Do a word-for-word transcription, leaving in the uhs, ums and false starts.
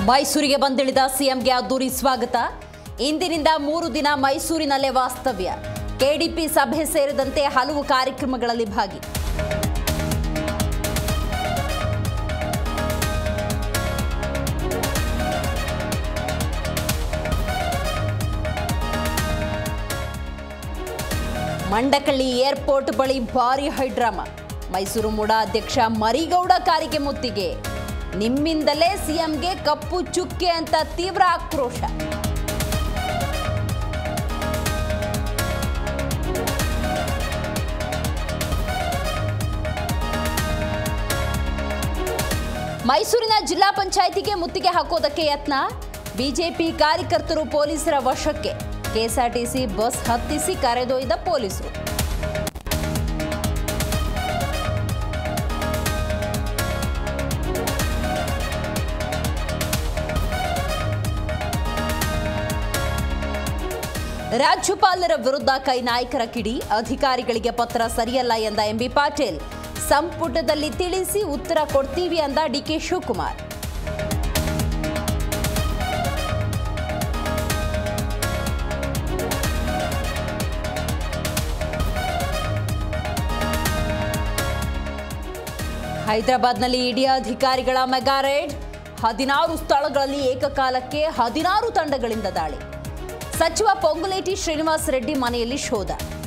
ಮೈಸೂರಿಗೆ ಬಂದಿಳಿದ ಸಿಎಂಗೆ ಅದ್ದೂರಿ ಸ್ವಾಗತ. ಇಂದಿನಿಂದ ಮೂರು ದಿನ ಮೈಸೂರಿನಲ್ಲೇ ವಾಸ್ತವ್ಯ. ಕೆಡಿಪಿ ಸಭೆ ಸೇರಿದಂತೆ ಹಲವು ಕಾರ್ಯಕ್ರಮಗಳಲ್ಲಿ ಭಾಗಿ. ಮಂಡಕಳ್ಳಿ ಏರ್ಪೋರ್ಟ್ ಬಳಿ ಭಾರಿ ಹೈಡ್ರಾಮಾ. ಮೈಸೂರು ಮೂಡ ಅಧ್ಯಕ್ಷ ಮರಿಗೌಡ ಕಾರಿಗೆ ಮುತ್ತಿಗೆ. ನಿಮ್ಮಿಂದಲೇ ಸಿಎಂಗೆ ಕಪ್ಪು ಚುಕ್ಕೆ ಅಂತ ತೀವ್ರ ಆಕ್ರೋಶ. ಮೈಸೂರಿನ ಜಿಲ್ಲಾ ಪಂಚಾಯಿತಿಗೆ ಮುತ್ತಿಗೆ ಹಾಕೋದಕ್ಕೆ ಯತ್ನ. ಬಿಜೆಪಿ ಕಾರ್ಯಕರ್ತರು ಪೊಲೀಸರ ವಶಕ್ಕೆ. ಕೆಎಸ್ಆರ್ಟಿಸಿ ಬಸ್ ಹತ್ತಿಸಿ ಕರೆದೊಯ್ದ ಪೊಲೀಸರು. ರಾಜ್ಯಪಾಲರ ವಿರುದ್ಧ ಕೈ ನಾಯಕರ ಕಿಡಿ. ಅಧಿಕಾರಿಗಳಿಗೆ ಪತ್ರ ಸರಿಯಲ್ಲ ಎಂದ ಎಂಬಿ ಪಾಟೀಲ್. ಸಂಪುಟದಲ್ಲಿ ತಿಳಿಸಿ ಉತ್ತರ ಕೊಡ್ತೀವಿ ಅಂದ ಡಿಕೆ ಶಿವಕುಮಾರ್. ಹೈದರಾಬಾದ್ನಲ್ಲಿ ಇಡಿ ಅಧಿಕಾರಿಗಳ ಮೆಗಾ ರೇಡ್. ಹದಿನಾರು ಸ್ಥಳಗಳಲ್ಲಿ ಏಕಕಾಲಕ್ಕೆ ಹದಿನಾರು ತಂಡಗಳಿಂದ ದಾಳಿ. ಸಚಿವ ಪೊಂಗುಲೇಟಿ ಶ್ರೀನಿವಾಸ್ ರೆಡ್ಡಿ ಮನೆಯಲ್ಲಿ ಶೋಧ.